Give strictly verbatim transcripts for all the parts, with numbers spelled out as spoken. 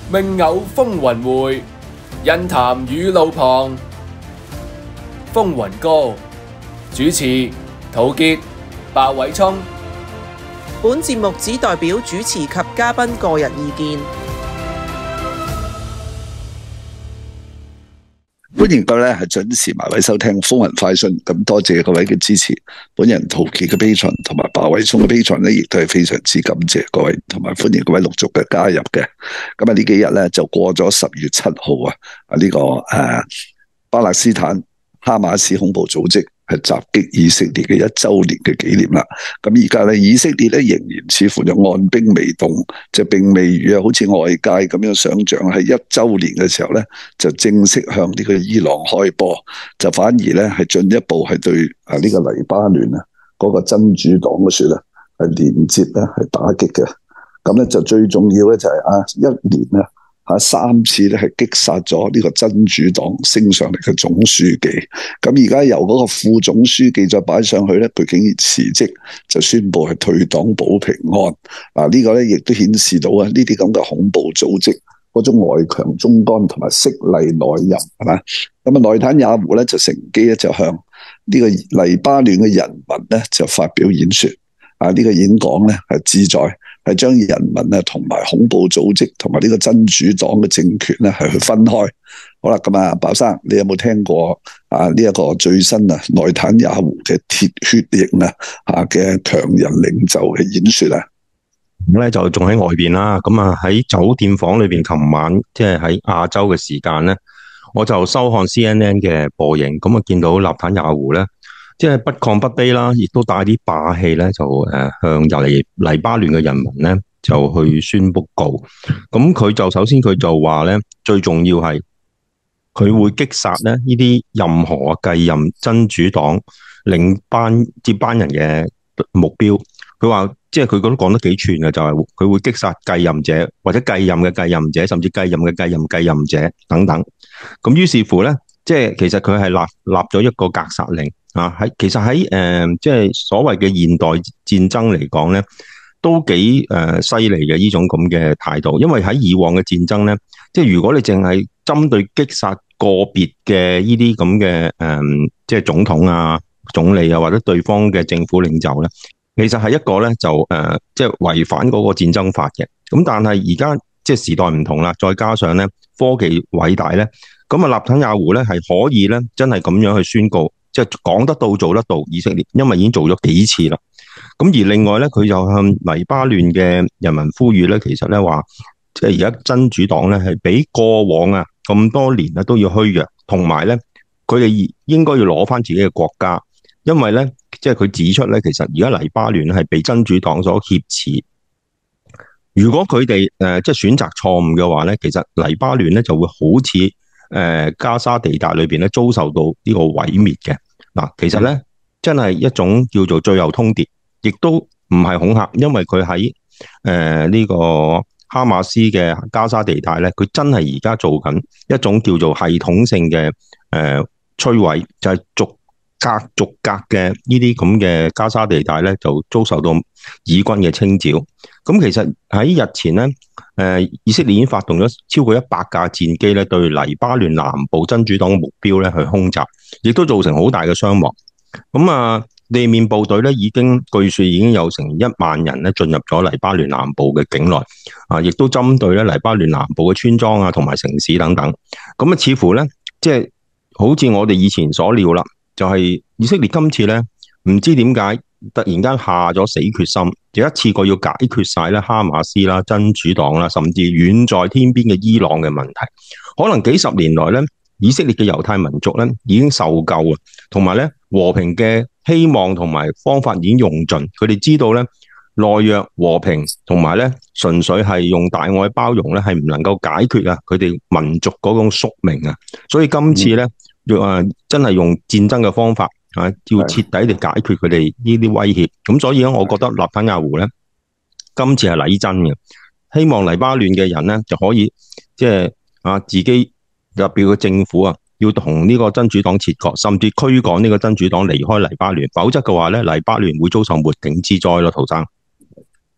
命偶風雲會，印談雨路旁。風雲歌，主持陶傑、白偉聰。 本節目只代表主持及嘉賓個人意見。 歡迎各位係準時埋位收聽風雲快訊，咁多謝各位嘅支持。本人陶傑嘅 Patreon 同埋白偉聰嘅 Patreon咧，亦都係非常之感謝各位，同埋歡迎各位陸續嘅加入嘅。咁啊呢幾日咧就過咗十月七號啊，啊、這、呢個誒、啊、巴勒斯坦哈馬斯恐怖組織係襲擊以色列嘅一周年嘅紀念啦。咁而家咧，以色列咧仍然似乎就按兵未動，就並未如啊，好似外界咁樣想象喺一周年嘅時候咧，就正式向呢個伊朗開波，就反而咧係進一步係對啊呢個黎巴嫩啊嗰個真主黨嘅說咧係連接咧係打擊嘅。咁咧就最重要咧就係啊一年咧。吓三次咧係擊殺咗呢個真主黨升上嚟嘅總書記，咁而家由嗰個副總書記再擺上去咧，佢竟然辭職，就宣布係退黨保平安。嗱、這個、呢個咧亦都顯示到啊呢啲咁嘅恐怖組織嗰種外強中乾同埋色厲內荏，係嘛？咁啊內坦雅胡咧就乘機咧就向呢個黎巴嫩嘅人民咧就發表演說，啊、這、呢個演講咧係旨在。係將人民啊同埋恐怖組織同埋呢個真主黨嘅政權咧係去分開。好啦，咁啊，鮑生，你有冇聽過啊呢一個最新啊內坦雅胡嘅鐵血型啊吓嘅強人領袖嘅演說啊？ 咁咧就仲喺外邊啦。咁啊喺酒店房裏邊，琴晚即係喺亞洲嘅時間咧，我就收看 C N N 嘅播映，咁啊見到納坦雅胡咧。即係不亢不卑啦，亦都帶啲霸氣咧，就誒向入嚟黎巴嫩嘅人民咧，就去宣布告。咁佢就首先佢就話咧，最重要係佢會擊殺咧呢啲任何繼任真主黨領班接班人嘅目標。佢話即係佢都講得幾串嘅，就係、是、佢會擊殺繼任者或者繼任嘅繼任者，甚至繼任嘅繼任繼任者等等。咁於是乎咧，即係其實佢係立立咗一個格殺令。啊，喺其實喺誒、呃，即係所謂嘅現代戰爭嚟講咧，都幾誒犀利嘅呢種咁嘅態度。因為喺以往嘅戰爭咧，即係如果你淨係針對擊殺個別嘅呢啲咁嘅誒，即係總統啊、總理啊或者對方嘅政府領袖咧，其實係一個咧就誒、呃，即係違反嗰個戰爭法嘅。咁但係而家即係時代唔同啦，再加上咧科技偉大咧，咁啊納坦雅胡咧係可以咧真係咁樣去宣告。即係講得到做得到以色列，因為已經做咗幾次啦。咁而另外咧，佢就向黎巴嫩嘅人民呼籲咧，其實咧話，即係而家真主黨咧係比過往啊咁多年咧都要虛弱，同埋咧佢哋應該要攞翻自己嘅國家，因為咧即係佢指出咧，其實而家黎巴嫩係被真主黨所挾持。如果佢哋誒即係選擇錯誤嘅話咧，其實黎巴嫩咧就會好似誒加沙地帶裏邊咧遭受到呢個毀滅嘅。嗱，其實咧真係一種叫做最後通牒，亦都唔係恐嚇，因為佢喺誒呢個哈馬斯嘅加沙地帶咧，佢真係而家做緊一種叫做系統性嘅誒摧毀，就係、是、逐格逐格嘅呢啲咁嘅加沙地帶咧，就遭受到以軍嘅清剿。咁其實喺日前咧，誒以色列已經發動咗超過一百架戰機咧，對黎巴嫩南部真主黨嘅目標咧去空襲，亦都造成好大嘅傷亡。咁啊，地面部隊咧已經據說已經有成一萬人咧進入咗黎巴嫩南部嘅境內，啊，亦都針對咧黎巴嫩南部嘅村莊啊同埋城市等等。咁啊，似乎咧即係好似我哋以前所料啦，就係、是、以色列今次咧唔知點解突然間下咗死決心，就一次過要解決晒咧哈馬斯啦、真主黨啦，甚至遠在天邊嘅伊朗嘅問題。可能幾十年來咧，以色列嘅猶太民族咧已經受夠啊，同埋咧和平嘅希望同埋方法已經用盡。佢哋知道咧懦弱和平同埋咧純粹係用大愛包容咧係唔能夠解決啊佢哋民族嗰種宿命啊。所以今次咧要啊真係用戰爭嘅方法。啊！要徹底地解決佢哋呢啲威脅，咁所以咧，我覺得納坦雅胡咧今次係禮真嘅，希望黎巴嫩嘅人咧就可以即係啊自己特別嘅政府啊，要同呢個真主黨切割，甚至驅趕呢個真主黨離開黎巴嫩，否則嘅話咧，黎巴嫩會遭受滅頂之災咯，陶生。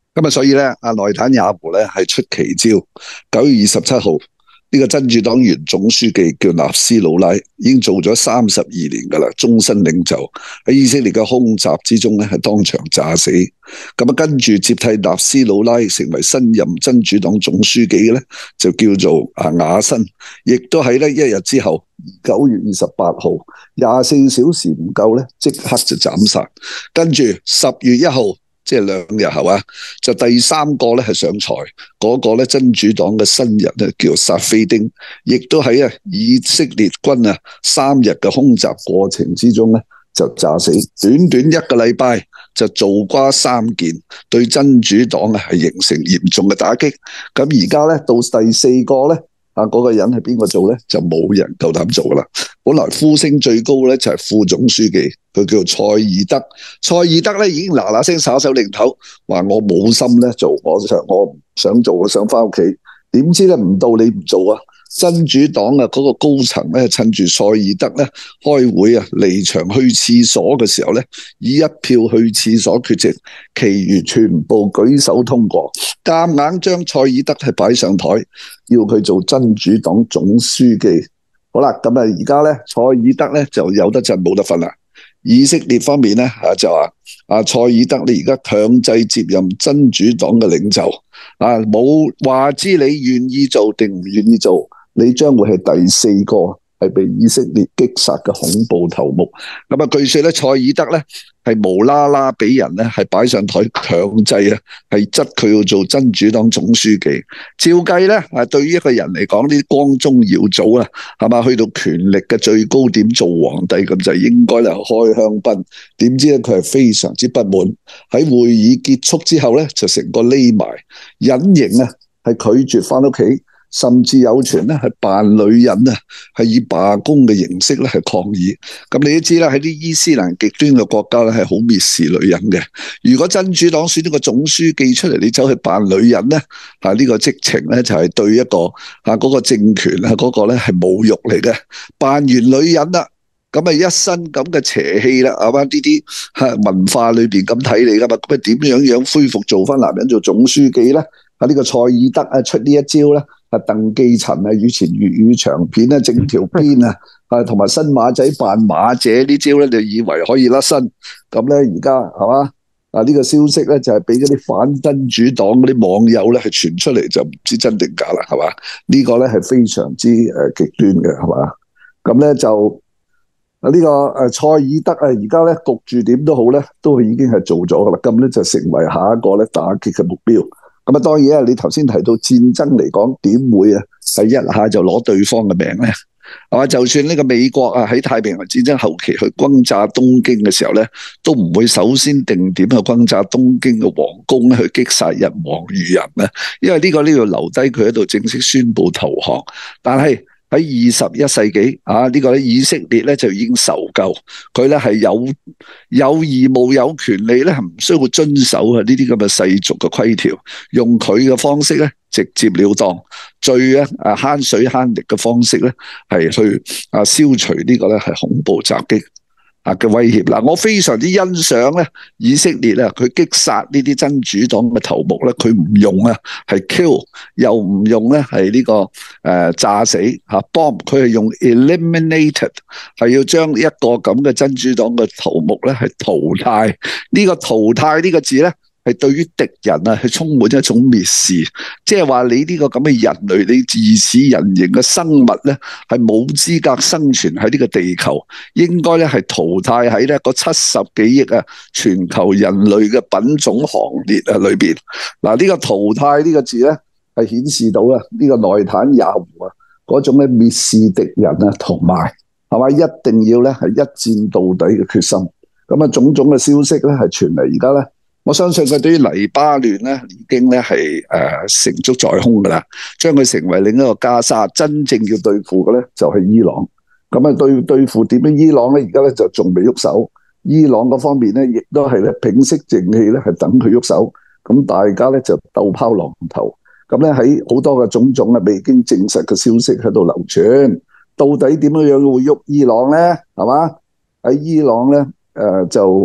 咁啊，所以咧，阿內坦雅胡咧係出奇招。九月二十七號，呢個真主黨原總書記叫納斯魯拉，已經做咗三十二年噶啦，終身領袖。喺以色列嘅空襲之中咧，係當場炸死。咁啊，跟住接替納斯魯拉成為新任真主黨總書記嘅咧，就叫做啊雅辛，亦都喺咧一日之後，九月二十八號，廿四小時唔夠咧，即刻就斬殺。跟住十月一號。即係兩日後啊，就第三個咧係上台，嗰、那個咧真主黨嘅新人咧叫薩菲丁，亦都喺啊以色列軍啊三日嘅空襲過程之中咧就炸死，短短一個禮拜就做瓜三件，對真主黨啊係形成嚴重嘅打擊。咁而家咧到第四個咧啊嗰、那個人係邊個做咧？就冇人夠膽做啦。本來呼聲最高咧就係副總書記，佢叫蔡爾德。蔡爾德咧已經嗱嗱聲耍手擰頭，話我冇心咧做，我想我唔想做，我想翻屋企。點知咧唔到你唔做啊？真主黨啊嗰個高層咧趁住蔡爾德咧開會啊離場去廁所嘅時候咧，以一票去廁所缺席，其餘全部舉手通過，夾硬將蔡爾德係擺上台，要佢做真主黨總書記。好啦，咁啊，而家咧，蔡爾德咧就有得震冇得瞓啦。以色列方面咧，啊就話啊蔡爾德你而家強制接任真主黨嘅領袖，啊冇話知你願意做定唔願意做，你將會係第四個係被以色列擊殺嘅恐怖頭目。咁啊，據說咧，蔡爾德咧係無啦啦俾人咧係擺上台強制啊，係質佢要做真主黨總書記。照計咧，啊對於一個人嚟講，呢啲光宗耀祖啊，係嘛，去到權力嘅最高點做皇帝咁就應該咧開香檳。點知咧佢係非常之不滿，喺會議結束之後咧就成個匿埋隱形啊，係拒絕翻屋企。甚至有傳咧係扮女人啊，係以罷工嘅形式咧係抗議。咁你都知啦，喺啲伊斯蘭極端嘅國家咧係好蔑視女人嘅。如果真主黨選呢個總書記出嚟，你走去扮女人咧，啊呢個職情咧就係對一個啊嗰個政權啊嗰個咧係侮辱嚟嘅。扮完女人啦，咁啊一身咁嘅邪氣啦，係嘛？呢啲係文化裏邊咁睇你噶嘛？咁啊點樣樣恢復做翻男人做總書記咧？啊呢個蔡爾德啊出呢一招咧。啊，鄧寄塵啊，以前粵語長片咧整條辮啊，啊同埋新馬仔扮馬姐呢招咧，就以為可以甩身。咁咧而家係嘛？啊呢、這個消息咧就係俾嗰啲反真主黨嗰啲網友咧係傳出嚟，就唔知真定假啦，係嘛？呢、這個咧係非常之誒極端嘅，係嘛？咁咧就啊呢個誒蔡爾德啊，而家咧焗住點都好咧，都已經係做咗噶啦，咁咧就成為下一個咧打擊嘅目標。咁啊，當然啊，你頭先提到戰爭嚟講，點會啊係一下就攞對方嘅命咧？係嘛？就算呢個美國啊喺太平洋戰爭後期去轟炸東京嘅時候咧，都唔會首先定點去轟炸東京嘅皇宮去擊殺人亡於人咧，因為呢個呢要留低佢喺度正式宣布投降。但係喺二十一世紀啊，呢、這個咧以色列咧就已經受夠，佢咧係有有義務有權利咧，係唔需要遵守啊呢啲咁嘅世俗嘅規條，用佢嘅方式咧直接了當，最咧啊慳水慳力嘅方式咧係去啊消除呢個咧係恐怖襲擊啊嘅威脅。嗱，我非常之欣賞咧以色列啊，佢擊殺呢啲真主黨嘅頭目咧，佢唔用啊係 kill，又唔用咧係呢個誒、呃、炸死吓 bomb， 佢係用 eliminated， 係要將一個咁嘅真主黨嘅頭目咧係淘汰。呢、這個淘汰呢個字咧，係對於敵人啊，係充滿一種蔑視，即係話你呢個咁嘅人類，你自似人形嘅生物咧，係冇資格生存喺呢個地球，應該咧係淘汰喺咧嗰七十幾億啊全球人類嘅品種行列啊裏邊。嗱，呢個淘汰呢個字咧，係顯示到啊呢個內坦雅胡啊嗰種咧蔑視敵人啊，同埋係嘛一定要咧係一戰到底嘅決心。咁啊種種嘅消息咧係傳嚟，而家咧。我相信佢對於黎巴嫩咧已經咧係誒成竹在胸噶啦，將佢成為另一個加沙，真正要對付嘅咧就係伊朗。咁啊對對付點樣伊朗咧，而家咧就仲未喐手。伊朗嗰方面咧亦都係咧屏息靜氣咧，係等佢喐手。咁大家咧就鬥拋榔頭。咁咧喺好多嘅種種啊未經證實嘅消息喺度流傳，到底點樣樣會喐伊朗咧？係嘛？喺伊朗咧誒、呃、就。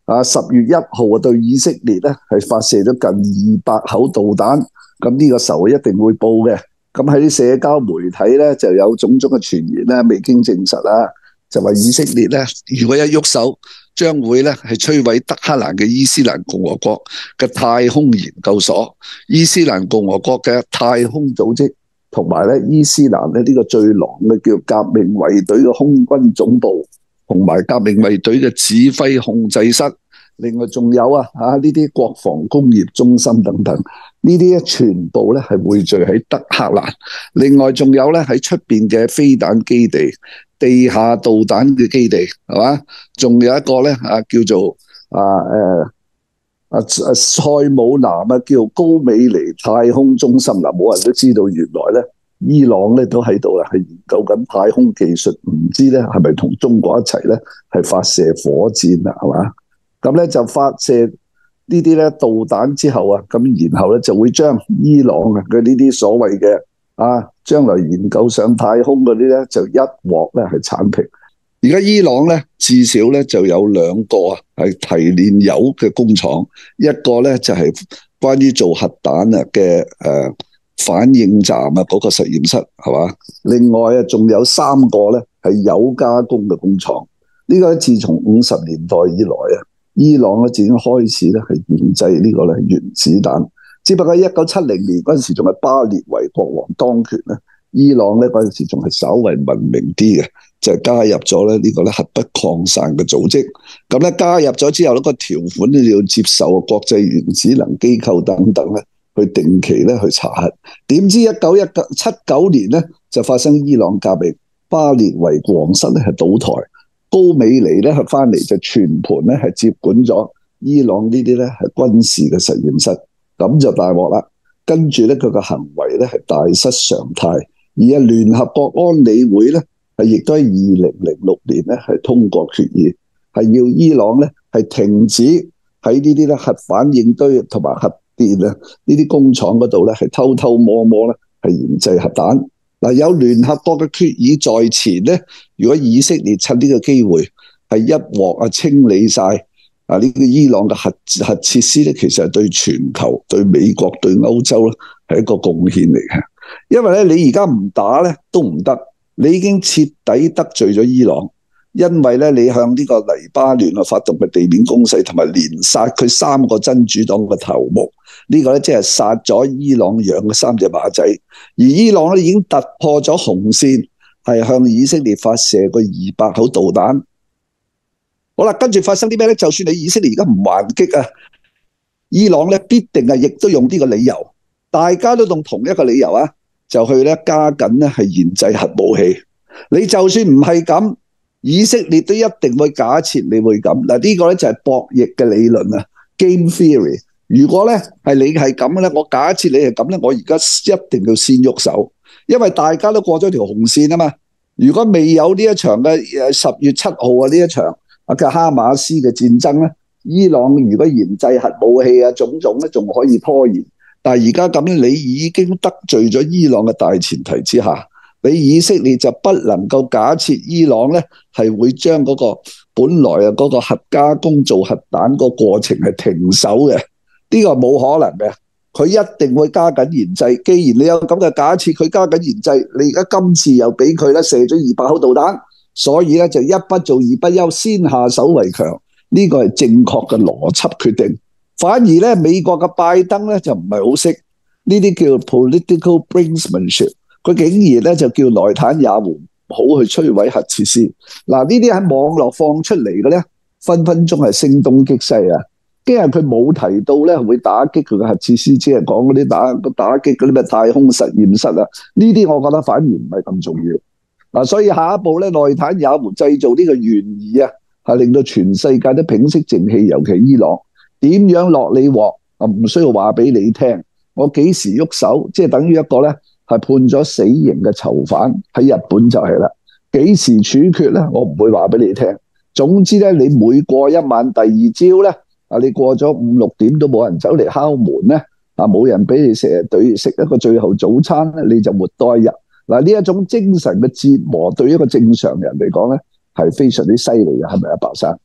啊，十月一號啊，對以色列咧係發射咗近二百口導彈，咁呢個時候一定會報嘅。咁喺啲社交媒體咧就有種種嘅傳言咧，未經證實啦，就話以色列咧如果一喐手，將會咧係摧毀德黑蘭嘅伊斯蘭共和國嘅太空研究所、伊斯蘭共和國嘅太空組織，同埋咧伊斯蘭咧呢個最狼嘅叫革命衛隊嘅空軍總部，同埋革命衛隊嘅指揮控制室。另外仲有啊啊呢啲國防工業中心等等，呢啲咧全部咧係匯聚喺德黑蘭。另外仲有咧喺出邊嘅飛彈基地、地下導彈嘅基地，係嘛？仲有一個咧啊叫做啊誒啊啊塞姆南啊叫高美尼太空中心。嗱，冇人都知道原來咧伊朗咧都喺度啊，係研究緊太空技術，唔知咧係咪同中國一齊咧係發射火箭啊？係嘛？咁咧就發射呢啲咧導彈之後啊，咁然後咧就會將伊朗啊嘅呢啲所謂嘅啊將來研究上太空嗰啲咧就一鑊咧係剷平。而家伊朗咧至少咧就有兩個啊係提煉鈾嘅工廠，一個咧就係關於做核彈啊嘅誒反應站啊嗰個實驗室，係嘛？另外啊仲有三個咧係鈾加工嘅工廠。呢個自從五十年代以來啊，伊朗咧已經開始咧係研製呢個咧原子彈，只不過一九七零年嗰陣時仲係巴列維國王當權咧，伊朗咧嗰陣時仲係稍為文明啲嘅，就係加入咗咧呢個咧核不擴散嘅組織。咁咧加入咗之後咧個條款咧要接受國際原子能機構等等咧去定期咧去查核。點知一九一九七九年咧就發生伊朗革命，巴列維王室咧係倒台。高美尼咧係翻嚟就全盤咧係接管咗伊朗呢啲咧係軍事嘅實驗室，咁就大鑊啦。跟住咧佢嘅行為咧係大失常態，而啊聯合國安理會咧係亦都喺二零零六年咧係通過決議，係要伊朗咧係停止喺呢啲咧核反應堆同埋核電啊呢啲工廠嗰度咧係偷偷摸摸咧係研製核彈。嗱，有聯合國嘅決議在前咧，如果以色列趁呢個機會係一鑊啊清理晒啊呢個伊朗嘅核核設施咧，其實係對全球、對美國、對歐洲咧係一個貢獻嚟嘅。因為咧你而家唔打咧都唔得，你已經徹底得罪咗伊朗，因為咧你向呢個黎巴嫩啊發動嘅地面攻勢，同埋連殺佢三個真主黨嘅頭目。呢個咧即係殺咗伊朗養嘅三隻馬仔，而伊朗咧已經突破咗紅線，係向以色列發射過二百口導彈。好啦，跟住發生啲咩咧？就算你以色列而家唔還擊啊，伊朗咧必定係亦都用呢個理由，大家都用同一個理由啊，就去咧加緊咧係研製核武器。你就算唔係咁，以色列都一定會假設你會咁。嗱，呢個咧就係博弈嘅理論啊 ，game theory。如果咧係你係咁咧，我假設你係咁咧，我而家一定要先喐手，因為大家都過咗條紅線啊嘛。如果未有呢一場嘅誒十月七號啊呢一場啊嘅哈馬斯嘅戰爭咧，伊朗如果研製核武器啊種種咧，仲可以拖延。但係而家咁咧，你已經得罪咗伊朗嘅大前提之下，你以色列就不能夠假設伊朗咧係會將嗰個本來啊嗰個核加工做核彈個過程係停手嘅。呢個冇可能嘅，佢一定會加緊研製。既然你有咁嘅假設，佢加緊研製，你而家今次又俾佢咧射咗二百口導彈，所以咧就一不做二不休，先下手為強。呢個係正確嘅邏輯決定。反而咧，美國嘅拜登咧就唔係好識呢啲叫 political brinksmanship， 佢竟然咧就叫內坦也胡唔好去摧毀核設施。嗱，呢啲喺網絡放出嚟嘅咧，分分鐘係聲東擊西啊！因為佢冇提到咧會打擊佢嘅核設施，只係講嗰啲打打擊嗰啲咩太空實驗室啊，呢啲我覺得反而唔係咁重要。嗱，所以下一步咧，內坦也胡製造呢個懸疑啊，係令到全世界都屏息靜氣，尤其係伊朗點樣落你鑊啊，唔需要話俾你聽。我幾時喐手，即係等於一個咧係判咗死刑嘅囚犯喺日本就係啦。幾時處決咧，我唔會話俾你聽。總之咧，你每過一晚，第二朝咧。啊！你過咗五六點都冇人走嚟敲門咧，啊冇人俾你食對食一個最後早餐咧，你就活多一日。嗱，呢一種精神嘅折磨對一個正常人嚟講咧係非常之犀利嘅，係咪啊，白生？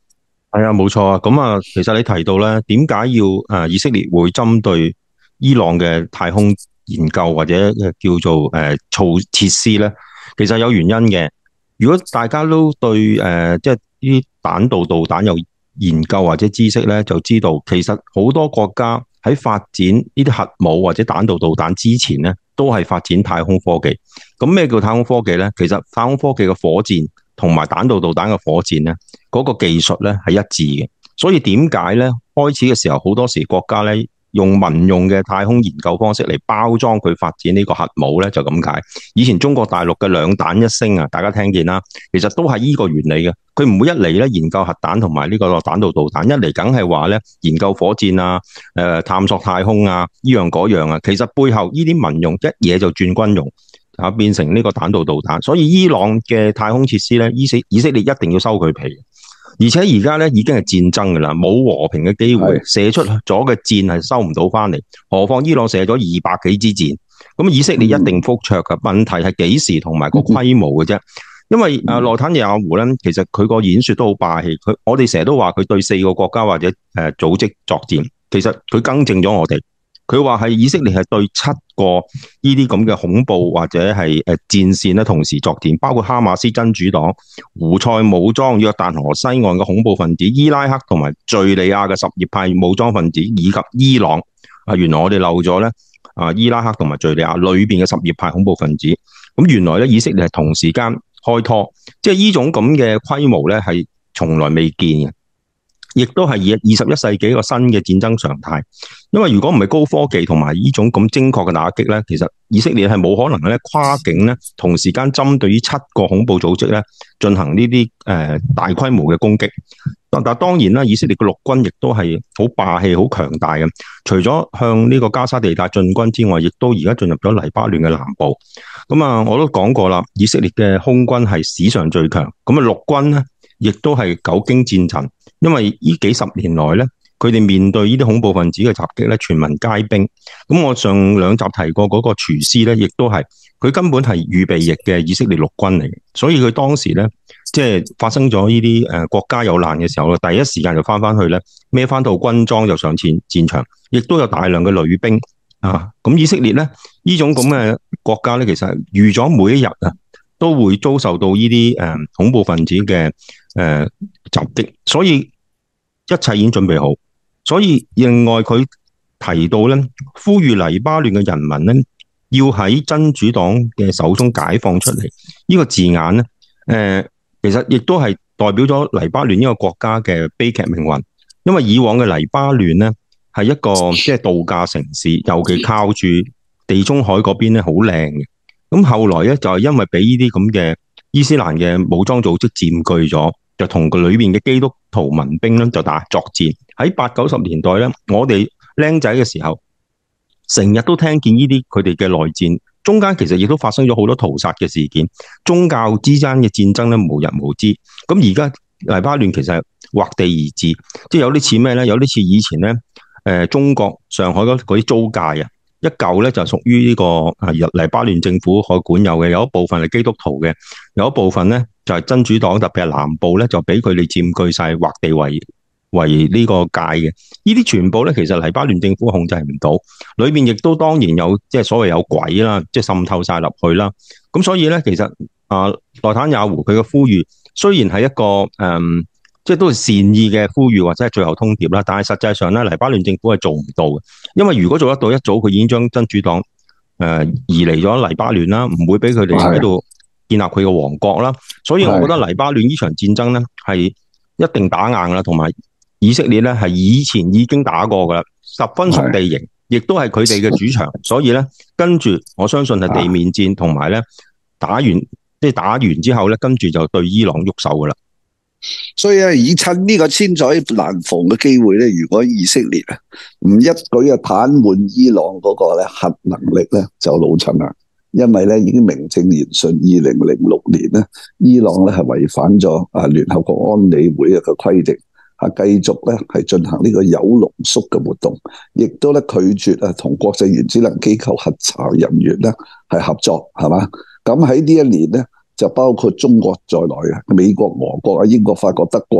係啊，冇錯啊。咁啊，其實你提到咧，點解要誒以色列會針對伊朗嘅太空研究或者叫做誒措設施咧？其實有原因嘅。如果大家都對誒即係啲彈道導彈有研究或者知識咧，就知道其實好多國家喺發展呢啲核武或者彈道導彈之前咧，都係發展太空科技。咁咩叫太空科技咧？其實太空科技嘅火箭同埋彈道導彈嘅火箭咧，嗰個技術咧係一致嘅。所以點解咧開始嘅時候好多時國家咧用民用嘅太空研究方式嚟包裝佢發展呢個核武咧，就咁解。以前中國大陸嘅兩彈一星啊，大家聽見啦，其實都係依個原理嘅。佢唔會一嚟咧研究核彈同埋呢個彈道導彈，一嚟梗係話咧研究火箭啊、誒探索太空啊依樣嗰樣啊。其實背後呢啲民用一嘢就轉軍用啊，變成呢個彈道導彈。所以伊朗嘅太空設施咧，以色以色列一定要收佢皮。而且而家咧已經係戰爭㗎啦，冇和平嘅機會，射出咗嘅箭係收唔到翻嚟，何況伊朗射咗二百幾支箭，咁以色列一定覆卓㗎。問題係幾時同埋個規模嘅啫。因為啊內塔尼亞胡咧，其實佢個演說都好霸氣，佢我哋成日都話佢對四個國家或者誒組織作戰，其實佢更正咗我哋。佢話係以色列係對七個呢啲咁嘅恐怖或者係誒戰線咧同時作戰，包括哈馬斯真主黨、胡塞武裝、約旦河西岸嘅恐怖分子、伊拉克同埋敘利亞嘅什葉派武裝分子，以及伊朗。啊，原來我哋漏咗咧啊，伊拉克同埋敘利亞裏邊嘅什葉派恐怖分子。咁原來咧以色列係同時間開拖，即係呢種咁嘅規模咧係從來未見嘅。亦都係以二十一世紀一個新嘅戰爭常態，因為如果唔係高科技同埋呢種咁精確嘅打擊咧，其實以色列係冇可能咧跨境咧同時間針對於七個恐怖組織咧進行呢啲誒大規模嘅攻擊。但但當然啦，以色列嘅陸軍亦都係好霸氣、好強大嘅。除咗向呢個加沙地帶進軍之外，亦都而家進入咗黎巴嫩嘅南部。咁啊，我都講過啦，以色列嘅空軍係史上最強，咁啊陸軍咧亦都係久經戰陣。因為呢幾十年來咧，佢哋面對呢啲恐怖分子嘅襲擊咧，全民皆兵。咁我上兩集提過嗰個廚師咧，亦都係佢根本係預備役嘅以色列陸軍嚟嘅，所以佢當時咧，即係發生咗呢啲誒國家有難嘅時候咧，第一時間就翻翻去咧，孭翻套軍裝就上前戰場，亦都有大量嘅女兵啊。咁以色列咧呢種咁嘅國家咧，其實預咗每一日啊，都會遭受到呢啲誒恐怖分子嘅誒襲擊，所以一切已經準備好。所以另外佢提到咧，呼籲黎巴嫩嘅人民咧，要喺真主黨嘅手中解放出嚟。呢個字眼咧，誒其實亦都係代表咗黎巴嫩呢個國家嘅悲劇命運。因為以往嘅黎巴嫩咧係一個即係度假城市，尤其靠住地中海嗰邊咧好靚嘅。咁後來咧就係因為俾呢啲咁嘅伊斯蘭嘅武裝組織佔據咗，就同佢裏面嘅基督徒民兵咧就打作戰。喺八九十年代咧，我哋僆仔嘅時候，成日都聽見呢啲佢哋嘅內戰，中間其實亦都發生咗好多屠殺嘅事件，宗教之間嘅戰爭咧無日無之。咁而家黎巴嫩其實係劃地而治，即係有啲似咩咧？有啲似以前咧，誒中國上海嗰啲租界啊。一嚿咧就屬於呢個啊黎巴嫩政府可管有嘅，有一部分係基督徒嘅，有一部分咧就係真主黨，特別係南部咧就俾佢哋佔據晒，劃地為為呢個界嘅。呢啲全部咧其實黎巴嫩政府控制唔到，裏面亦都當然有即係所謂有鬼啦，即係滲透晒入去啦。咁所以咧其實啊內塔尼亞胡佢嘅呼籲雖然係一個誒。嗯即係都係善意嘅呼籲或者係最後通牒啦，但係實際上咧，黎巴嫩政府係做唔到嘅，因為如果做得到，一早佢已經將真主黨誒移離咗黎巴嫩啦，唔會俾佢哋喺度建立佢嘅王國啦。所以我覺得黎巴嫩呢場戰爭咧係一定打硬啦，同埋以色列咧係以前已經打過噶啦，十分熟地形，亦都係佢哋嘅主場，所以咧跟住我相信係地面戰，同埋咧打完即係打完之後咧，跟住就對伊朗喐手噶啦。 所以咧，以趁呢個千載難逢嘅機會咧，如果以色列啊唔一舉啊癱瘓伊朗嗰個咧核能力咧，就老襯啦。因為咧已經名正言順，二零零六年咧，伊朗咧係違反咗啊聯合國安理會嘅規定，啊繼續咧係進行呢個鈾濃縮嘅活動，亦都咧拒絕啊同國際原子能機構核查人員咧係合作，係嘛？咁喺呢一年咧。就包括中國在內嘅美國、俄國啊、英國、法國、德國咧，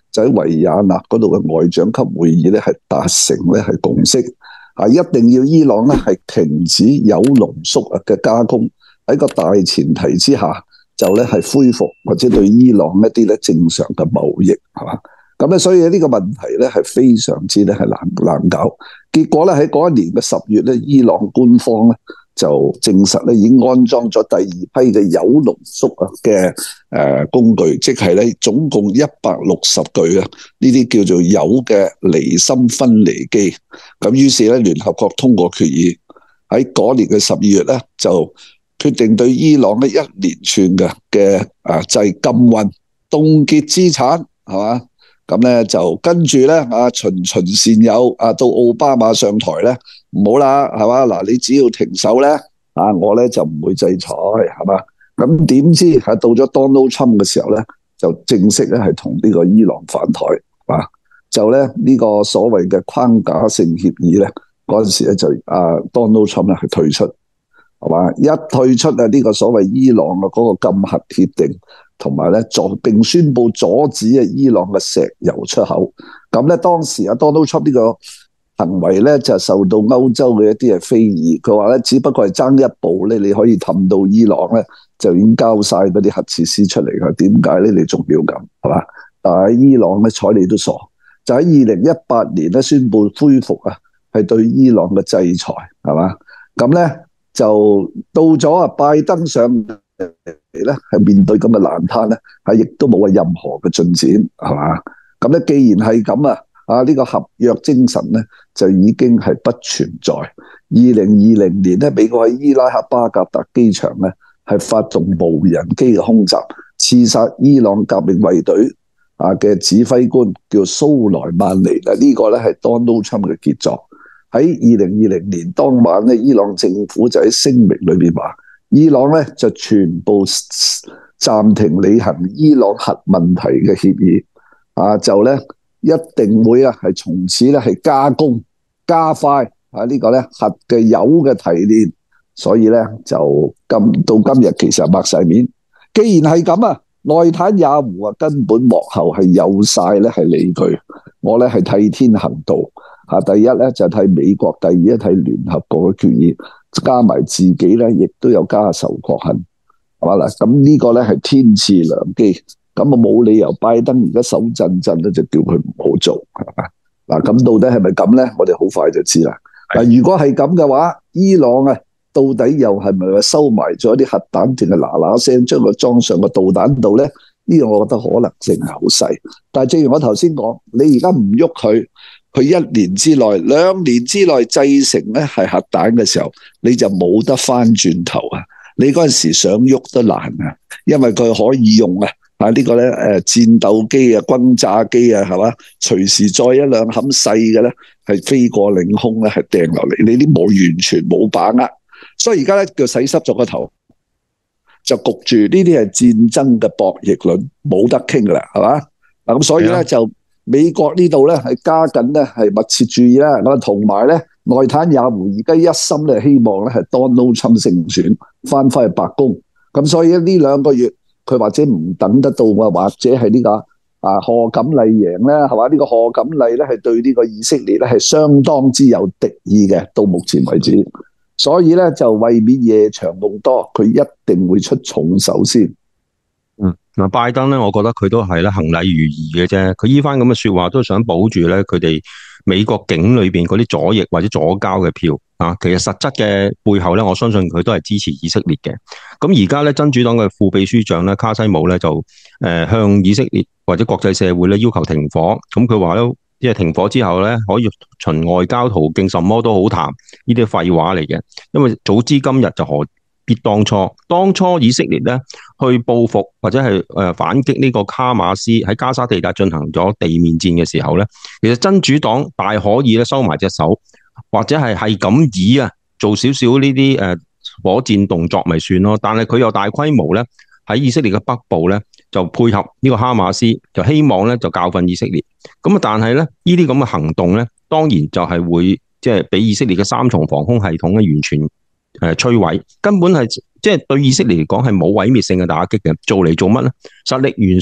就喺維也納嗰度嘅外長級會議咧係達成咧係共識，啊一定要伊朗咧係停止鈾濃縮啊嘅加工，喺個大前提之下就咧係恢復或者對伊朗一啲咧正常嘅貿易係嘛。咁咧，所以呢個問題咧係非常之咧係難難搞。結果咧喺嗰一年嘅十月咧，伊朗官方咧就證實咧已經安裝咗第二批嘅鈾濃縮啊嘅誒工具，即係咧總共一百六十具啊呢啲叫做鈾嘅離心分離機。咁於是咧聯合國通過決議，喺嗰年嘅十二月咧就決定對伊朗咧一連串嘅嘅啊制禁運、凍結資產係嘛。咁咧就跟住咧啊循循善誘啊，到奧巴馬上台咧唔好啦係嘛，嗱你只要停手咧啊我咧就唔會制裁係嘛。咁點知係到咗 Donald Trump 嘅時候咧就正式咧係同呢個伊朗反台啊，就咧呢個所謂嘅框架性協議咧嗰陣時咧就啊 Donald Trump 咧係退出係嘛，一退出啊呢個所謂伊朗嘅嗰個禁核協定。同埋咧，阻並宣布阻止啊伊朗嘅石油出口。咁咧當時啊 Donald Trump 呢個行為咧就受到歐洲嘅一啲係非議。佢話咧，只不過係爭一步咧，你可以氹到伊朗咧就已經交晒嗰啲核設施出嚟㗎。點解咧？你仲要咁係嘛？但係伊朗咧睬你都傻，就喺二零一八年咧宣布恢復啊，係對伊朗嘅制裁係嘛？咁咧就到咗啊拜登上咧係面對咁嘅難攤咧，係亦都冇任何嘅進展係嘛？咁咧既然係咁啊，啊呢個合約精神咧就已經係不存在。二零二零年咧，美國喺伊拉克巴格達機場咧係發動無人機嘅空襲，刺殺伊朗革命衛隊啊嘅指揮官叫蘇萊曼尼。嗱呢個咧係 Donald Trump 嘅傑作。喺二零二零年當晚咧，伊朗政府就喺聲明裏邊話，伊朗咧就全部暫停履行伊朗核問題嘅協議，啊就咧一定會啊係從此咧係加工加快啊呢個咧核嘅鈾嘅提煉，所以咧就今到今日其實擘晒面。既然係咁啊，內坦也胡啊根本幕後係有晒咧係理據，我咧係替天行道啊！第一咧就係替美國，第二咧替聯合國嘅決議。加埋自己咧，亦都有家仇國恨，係嘛嗱？咁呢個咧係天賜良機，咁啊冇理由拜登而家手震震咧就叫佢唔好做，係嘛嗱？咁到底係咪咁咧？我哋好快就知啦。嗱，如果係咁嘅話，伊朗啊，到底又係咪話收埋咗啲核彈，定係嗱嗱聲將佢裝上個導彈度咧？呢個我覺得可能性係好細。但係正如我頭先講，你而家唔喐佢。佢一年之內、兩年之內製成咧係核彈嘅時候，你就冇得翻轉頭啊！你嗰陣時想喐都難啊，因為佢可以用啊啊呢個咧誒戰鬥機啊、轟炸機啊，係嘛？隨時再一兩冚細嘅咧係飛過領空咧係掟落嚟，你啲冇完全冇把握，所以而家咧叫洗濕咗個頭，就焗住呢啲係戰爭嘅博弈論，冇得傾噶啦，係嘛？嗱咁所以咧就。美國呢度咧係加緊咧係密切注意啦，咁啊同埋咧內坦也胡而家一心咧希望咧係 Donald Trump 勝選翻返去白宮，咁所以呢兩個月佢或者唔等得到啊，或者係呢個啊賀錦麗贏咧係嘛？呢個賀錦麗咧係對呢個以色列咧係相當之有敵意嘅，到目前為止，所以咧就為免夜長夢多，佢一定會出重手先。 嗯，嗱，拜登咧，我覺得佢都係咧行禮如儀嘅啫。佢依番咁嘅說話都想保住咧佢哋美國境裏邊嗰啲左翼或者左膠嘅票啊。其實實質嘅背後咧，我相信佢都係支持以色列嘅。咁而家咧，真主黨嘅副秘書長咧卡西姆咧就誒、呃、向以色列或者國際社會咧要求停火。咁佢話咧，即係停火之後咧，可以循外交途徑，什麼都好談。呢啲廢話嚟嘅，因為早知今日就何必當初，當初以色列咧去報復或者係誒反擊呢個哈馬斯喺加沙地帶進行咗地面戰嘅時候咧，其實真主黨大可以咧收埋隻手，或者係係咁以啊做少少呢啲誒火箭動作咪算咯。但係佢又大規模咧喺以色列嘅北部咧就配合呢個哈馬斯，就希望咧就教訓以色列。咁啊，但係咧呢啲咁嘅行動咧，當然就係會即係俾以色列嘅三重防空系統咧完全誒摧毀，根本係即係對以色列嚟講係冇毀滅性嘅打擊嘅，做嚟做乜咧？實力懸殊，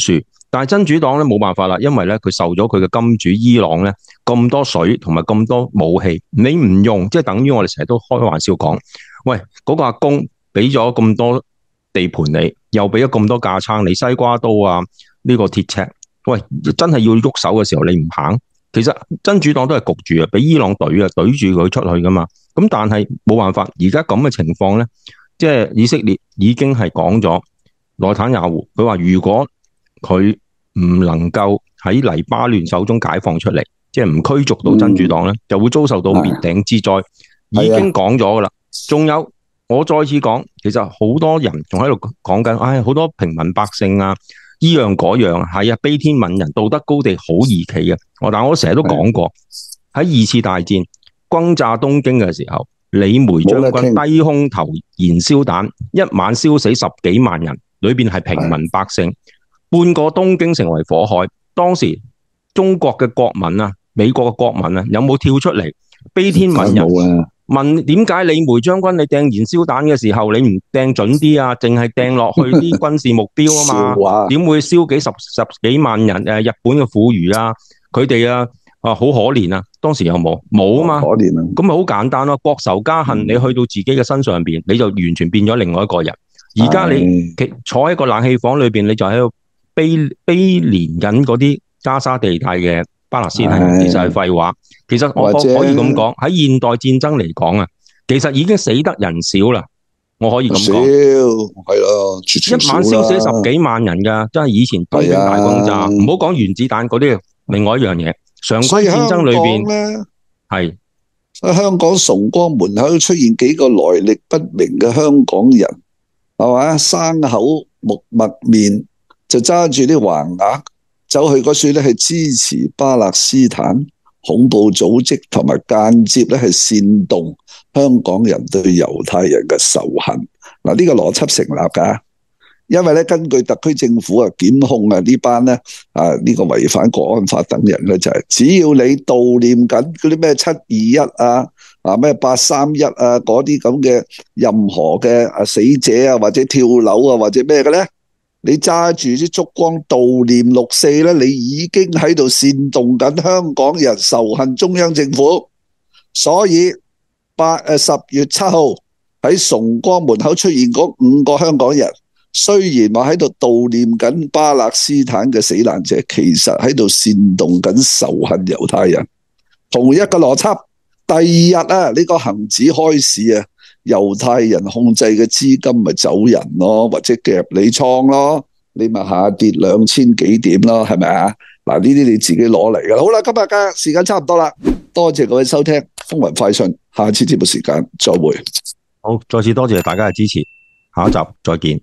但係真主黨咧冇辦法啦，因為咧佢受咗佢嘅金主伊朗咧咁多水同埋咁多武器，你唔用，即係等於我哋成日都開玩笑講，喂嗰、嗰個阿公俾咗咁多地盤你，又俾咗咁多架撐你，西瓜刀啊呢、呢個鐵尺，喂真係要喐手嘅時候你唔行，其實真主黨都係焗住啊，俾伊朗懟啊懟住佢出去噶嘛，咁但係冇辦法，而家咁嘅情況咧，即係以色列已經係講咗內塔尼亞胡，佢話如果佢唔能夠喺黎巴嫩手中解放出嚟，即係唔驅逐到真主黨咧，嗯、就會遭受到滅頂之災。已經講咗噶啦，仲有我再次講，其實好多人仲喺度講緊，唉，好多平民百姓啊，依樣嗰樣，係啊，悲天憫人，道德高地好易企嘅。我但我成日都講過，喺二次大戰轟炸東京嘅時候，李梅將軍低空投燃燒彈，一晚燒死十幾萬人，裏邊係平民百姓。半個東京成為火海，當時中國嘅國民啊，美國嘅國民啊，有冇跳出嚟悲天憫人？問點解李梅將軍你掟燃燒彈嘅時候，你唔掟準啲啊？淨係掟落去啲軍事目標啊嘛？點會燒幾十十幾萬人？誒，日本嘅婦孺啊，佢哋啊啊好可憐啊！當時有冇？冇啊嘛，可憐啊！咁咪好簡單咯，國仇家恨，你去到自己嘅身上邊，你就完全變咗另外一個人。而家你坐喺個冷氣房裏邊，你就喺度。悲悲憐緊嗰啲加沙地帶嘅巴勒斯坦人，其實係廢話。其實我可以咁講，喺現代戰爭嚟講啊，其實已經死得人少啦。我可以咁講， 係咯， 一晚燒死十幾萬人噶，真係以前東京大轟炸，唔好講原子彈嗰啲，另外一樣嘢。常規戰爭裏邊係喺香港崇光門口出現幾個來歷不明嘅香港人，係嘛？生口木墨面。就揸住啲橫額走去嗰處咧，係支持巴勒斯坦恐怖組織，同埋間接咧係煽動香港人對猶太人嘅仇恨。嗱，呢個邏輯成立噶，因為咧根據特區政府啊檢控啊呢班咧啊呢個違反國安法等人咧就係，只要你悼念緊嗰啲咩七二一啊啊咩八三一啊嗰啲咁嘅任何嘅啊死者啊或者跳樓啊或者咩嘅咧。你揸住啲燭光悼念六四咧，你已經喺度煽動緊香港人仇恨中央政府。所以八誒十月七號喺崇光門口出現嗰五個香港人，雖然話喺度悼念緊巴勒斯坦嘅死難者，其實喺度煽動緊仇恨猶太人。同一個邏輯，第二日啊，呢個恒指開市啊。猶太人控制嘅資金咪走人咯，或者夾你倉咯，你咪下跌兩千幾點咯，係咪啊？嗱，呢啲你自己攞嚟噶啦。好啦，今日嘅時間差唔多啦，多謝各位收聽《風雲快訊》，下次節目時間再會。 好，再次多謝大家嘅支持，下一集再見。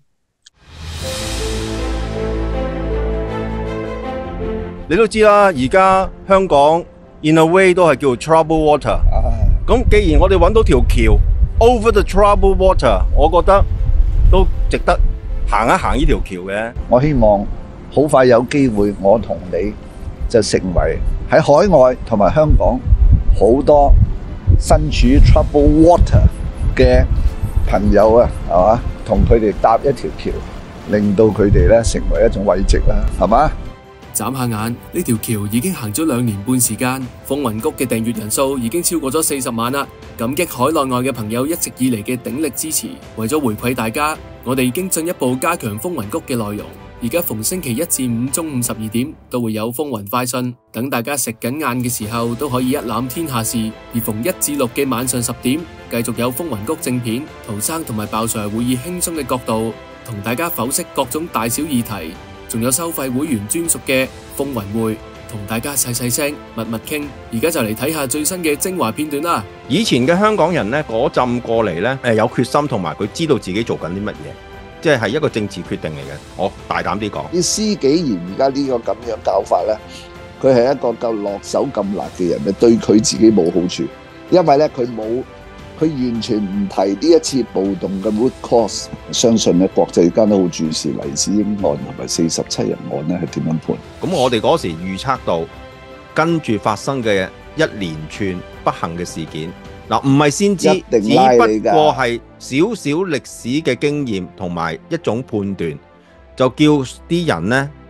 你都知啦，而家香港 in a way 都係叫 trouble water。咁既然我哋揾到條橋。Over the troubled water， 我覺得都值得行一行呢條橋嘅。 我希望好快有機會，我同你就成為喺海外同埋香港好多身處於 troubled water 嘅朋友啊，係嘛？同佢哋搭一條橋，令到佢哋咧成為一種慰藉啦，係嘛？ 眨下眼，呢條橋已經行咗兩年半時間，風雲谷嘅訂閱人數已經超過咗四十萬啦！感激海內外嘅朋友一直以嚟嘅鼎力支持，為咗回饋大家，我哋已經進一步加強風雲谷嘅內容。而家逢星期一至五中午十二點都會有風雲快訊，等大家食緊晏嘅時候都可以一覽天下事。而逢一至六嘅晚上十點，繼續有風雲谷正片，陶生同埋鮑 Sir 會以輕鬆嘅角度同大家剖析各種大小議題。仲有收費會員專屬嘅風雲會，同大家細細聲密密傾。而家就嚟睇下最新嘅精華片段啦。 以前嘅香港人呢，嗰陣過嚟呢，誒有決心同埋佢知道自己做緊啲乜嘢，即係係一個政治決定嚟嘅。我大膽啲講， 啲施紀賢而家呢個咁樣搞法呢，佢係一個夠落手咁辣嘅人咧，對佢自己冇好處，因為呢，佢冇。佢完全唔提呢一次暴動嘅 root cause， 相信咧國際間都好注視黎智英案同埋四十七人案咧係點樣判。 咁我哋嗰時預測到跟住發生嘅一連串不幸嘅事件，嗱唔係先知，只不過係少少歷史嘅經驗同埋一種判斷，就叫啲人呢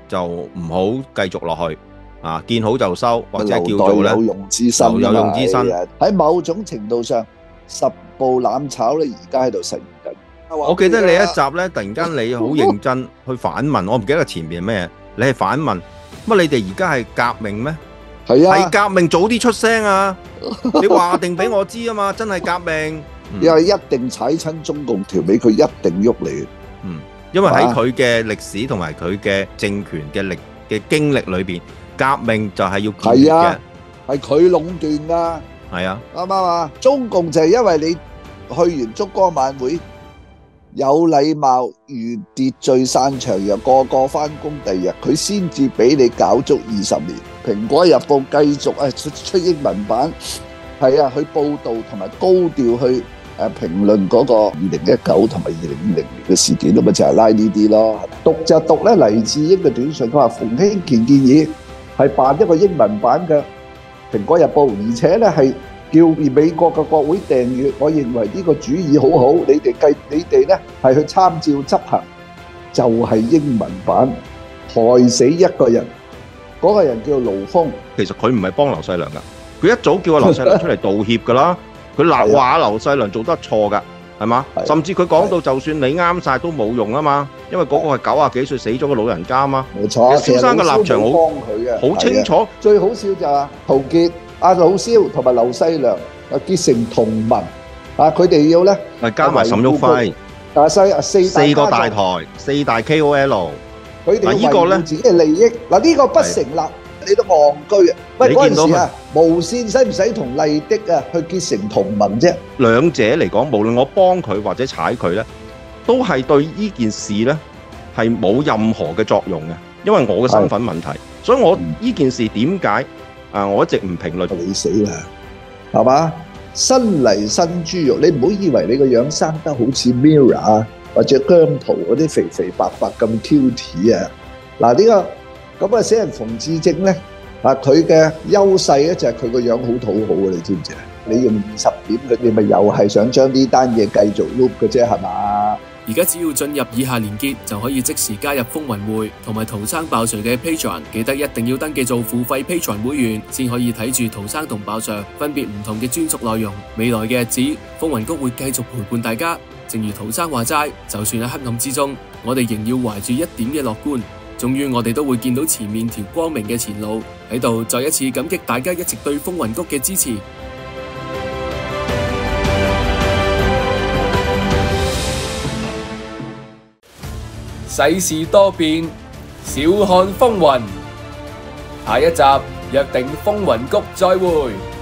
就唔好繼續落去啊，見好就收，或者叫留做咧待有用之身啊嘛， 留有用之身。 係啊喺某種程度上，十步攬炒咧，而家喺度實現緊。 我記得你一集咧，突然間你好認真去反問，我唔記得前面係咩，你係反問乜？你哋而家係革命咩？ 係啊， 係革命早啲出聲啊！你話定俾我知啊嘛，真係革命。 因為一定踩親中共條尾，佢一定喐你。 嗯，因為喺佢嘅歷史同埋佢嘅政權嘅歷嘅經歷裏邊，革命就係要建立嘅係啊，係佢壟斷㗎。 係啊， 啱唔啱啊？中共就係因為你去完燭光晚會有禮貌、如秩序散場，又個個翻工，第二日佢先至俾你搞足二十年。蘋果日報繼續啊出出英文版，係啊，去報導同埋高調去誒評論嗰個二零一九同埋二零二零年嘅事件，咁咪就係拉呢啲咯。讀就讀咧黎智英嘅短信，佢話馮興乾建議係辦一個英文版嘅蘋果日報，而且咧係叫美國嘅國會訂閱。我認為呢個主意好好，你哋計你哋咧係去參照執行，就係英文版，害死一個人。嗰個人叫盧峰， 其實佢唔係幫劉細良噶，佢一早叫阿劉細良出嚟道歉噶啦。佢鬧話劉細良做得錯噶，係嘛？甚至佢講到就算你啱晒都冇用啊嘛，因為嗰個係九啊幾歲死咗嘅老人家啊嘛。 冇錯， 蕭生嘅立場好幫佢嘅， 好清楚。 最好笑就係陶傑、阿老蕭同埋劉細良啊結成同盟啊！佢哋要咧， 係加埋沈旭輝， 大西啊四四個大台，四大 K O L。 佢哋嗱呢個咧自己嘅利益，嗱呢個不成立，你都戇居啊！喂，嗰陣時啊，無線使唔使同麗的啊去結成同盟啫？ 兩者嚟講，無論我幫佢或者踩佢咧，都係對呢件事咧係冇任何嘅作用嘅，因為我嘅身份問題，所以我呢件事點解啊？我一直唔評論。 你死啦，係嘛？新嚟新豬肉，你唔好以為你個樣生得好似 Mirror 啊！或者姜濤嗰啲肥肥白白咁 cute 啊！嗱呢個咁啊，死人馮智政咧，啊佢嘅優勢咧就係佢個樣好討好嘅，你知唔知啊？你用二十點佢，你咪又係想將呢單嘢繼續 loop 嘅啫，係嘛？ 而家只要進入以下連結，就可以即時加入風雲會同埋陶生爆 Sir 嘅 Patreon， 記得一定要登記做付費 Patreon 會員，先可以睇住陶生同爆 Sir 分別唔同嘅專屬內容。未來嘅日子，風雲谷會繼續陪伴大家。正如陶生話齋，就算喺黑暗之中，我哋仍要懷住一點嘅樂觀。終於我哋都會見到前面條光明嘅前路。喺度再一次感激大家一直對風雲谷嘅支持。世事多變，笑看風雲。下一集約定風雲谷再會。